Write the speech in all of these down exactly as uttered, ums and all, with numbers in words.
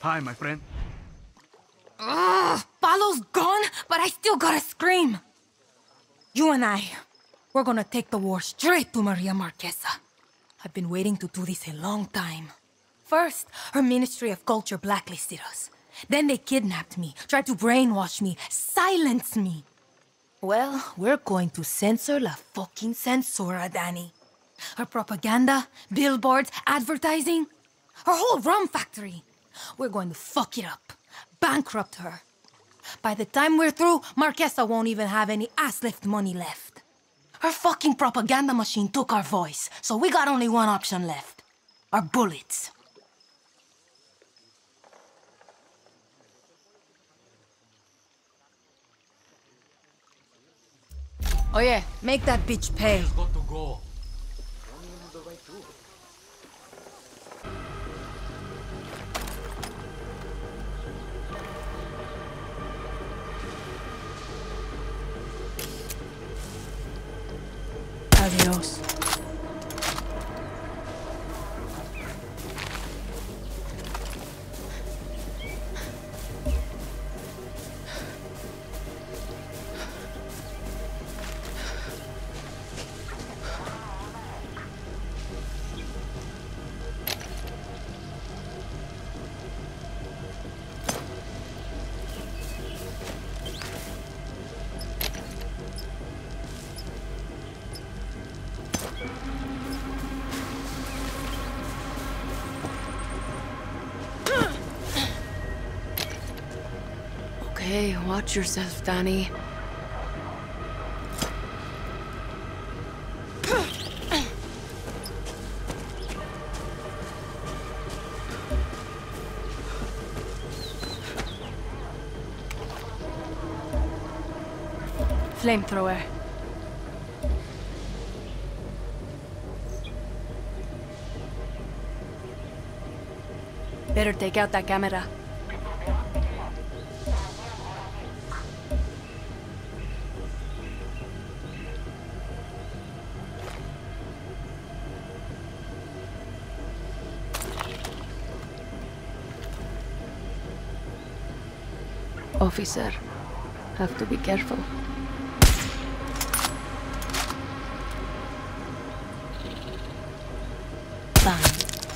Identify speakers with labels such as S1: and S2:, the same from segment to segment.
S1: Hi, my friend.
S2: Ugh, Palo's gone, but I still gotta scream. You and I, we're gonna take the war straight to Maria Marquesa. I've been waiting to do this a long time. First, her Ministry of Culture blacklisted us. Then they kidnapped me, tried to brainwash me, silence me. Well, we're going to censor la fucking censora, Danny. Her propaganda, billboards, advertising, her whole rum factory. We're going to fuck it up, bankrupt her. By the time we're through, Marquesa won't even have any ass-lift money left. Her fucking propaganda machine took our voice, so we got only one option left. Our bullets. Oh yeah, make that bitch pay.
S1: Got to go.
S2: Adios.
S3: Okay, watch yourself, Danny.
S2: Flamethrower. Better take out that camera.
S3: Officer, have to be careful.
S2: Fine.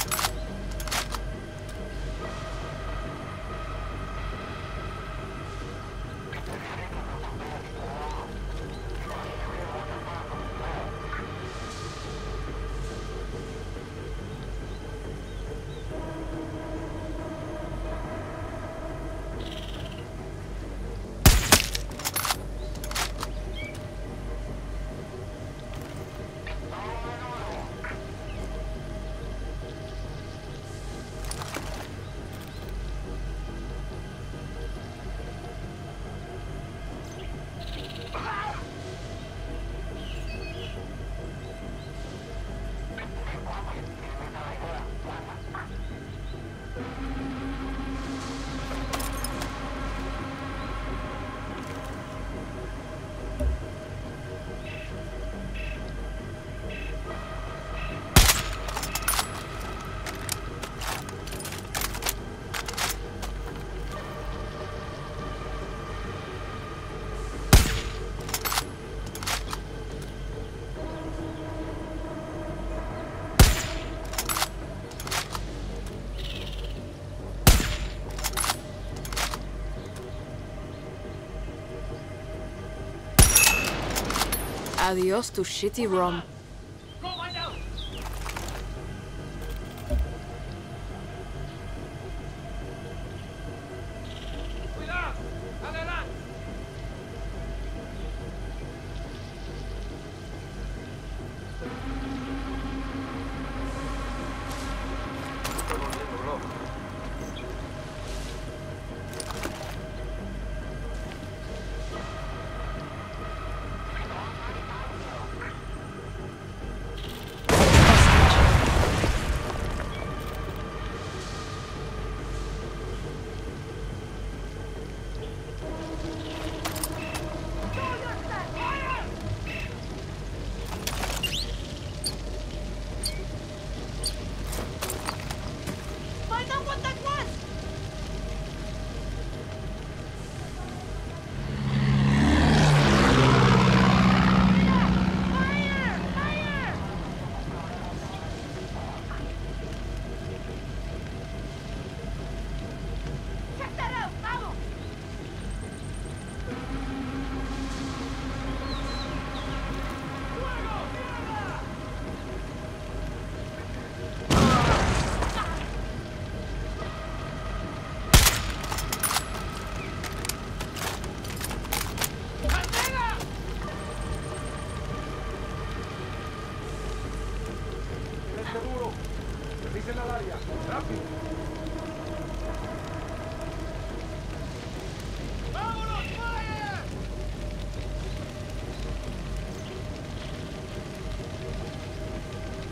S3: Adios to shitty rum.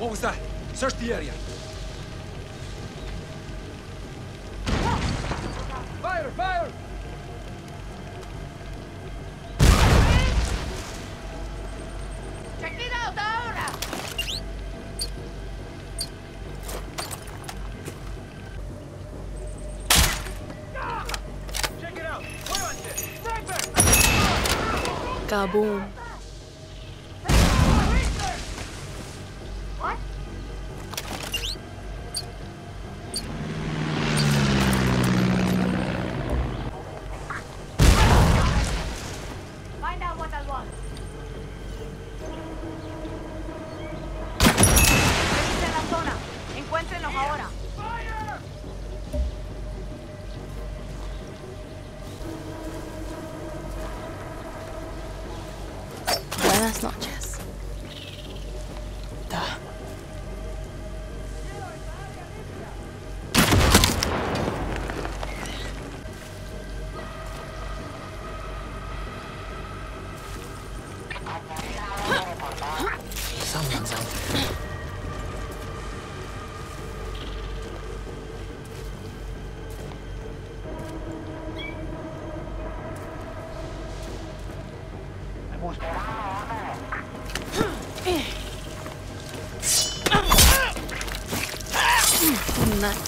S1: What was that? Search the area. Fire! Fire!
S4: Check it out ahora!
S1: Check it out! Sniper!
S3: Kaboom.
S4: What? Find out what I want. Revisen la zona. Encuéntrenlos ahora.
S3: Buenas noches.
S2: Duh. Someone's out there.
S3: Night.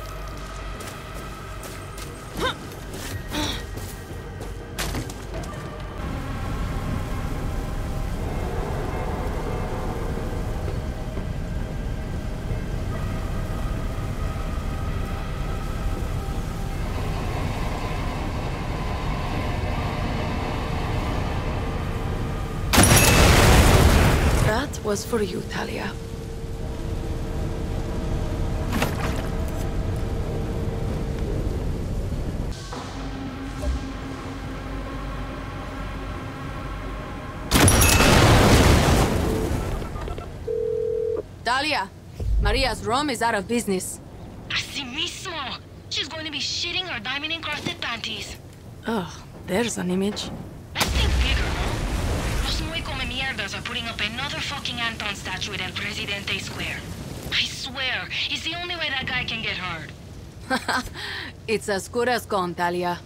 S3: That was for you, Talia. Talia, Maria's rum is out of business.
S5: Así mismo. She's going to be shitting her diamond-encrusted panties.
S3: Oh, there's an image.
S5: Let's think bigger, no? Los muy come mierdas are putting up another fucking Anton statue at El Presidente Square. I swear, it's the only way that guy can get hard.
S3: It's as good as gone, Talia.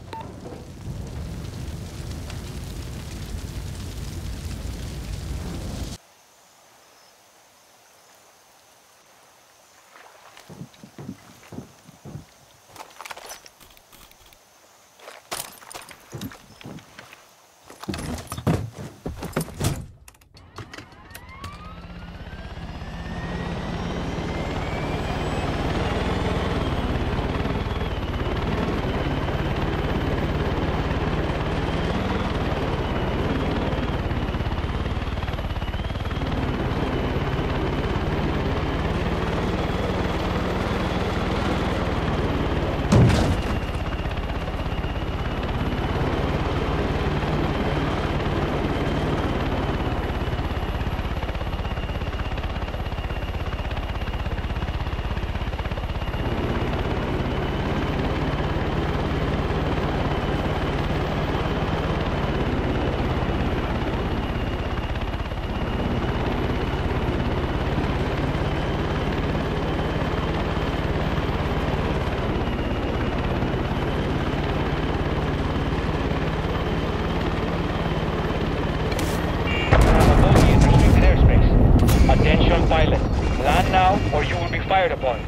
S6: or you will be fired upon.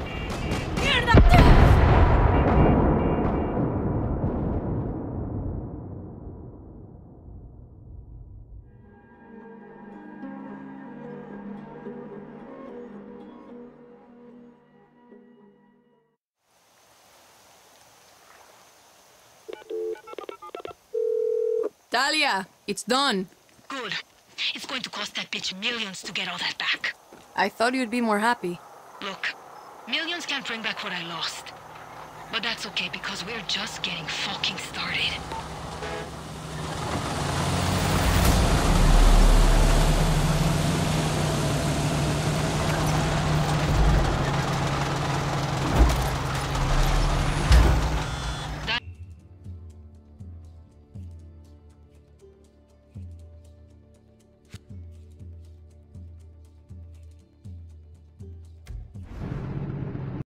S3: Talia, it's done.
S5: Good. It's going to cost that bitch millions to get all that back.
S3: I thought you'd be more happy.
S5: Look, millions can't bring back what I lost. But that's okay because we're just getting fucking started.